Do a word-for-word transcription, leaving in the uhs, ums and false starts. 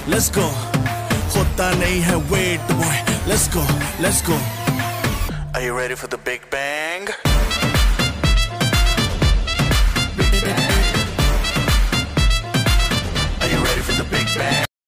let's go. होता नहीं है wait boy, let's go, let's go. Are you ready for the big bang?